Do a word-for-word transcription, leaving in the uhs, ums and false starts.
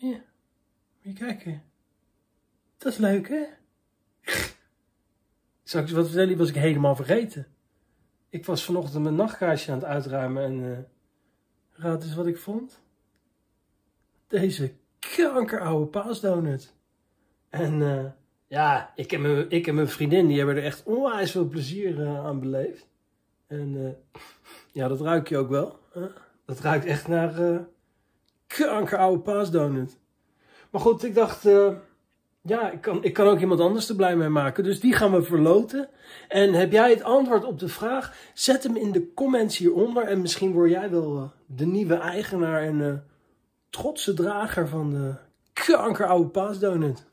Hier, moet je kijken. Dat is leuk, hè? Zal ik je wat vertellen? Die was ik helemaal vergeten. Ik was vanochtend mijn nachtkaarsje aan het uitruimen en uh, raad eens wat ik vond. Deze kankeroude paasdonut. En uh, ja, ik en, mijn, ik en mijn vriendin die hebben er echt onwijs veel plezier uh, aan beleefd. En uh, ja, dat ruik je ook wel. Huh? Dat ruikt echt naar uh, kankeroude paasdonut. Maar goed, ik dacht... Uh, Ja, ik kan, ik kan ook iemand anders er blij mee maken. Dus die gaan we verloten. En heb jij het antwoord op de vraag? Zet hem in de comments hieronder. En misschien word jij wel uh, de nieuwe eigenaar en uh, trotse drager van de kankeroude paasdonut.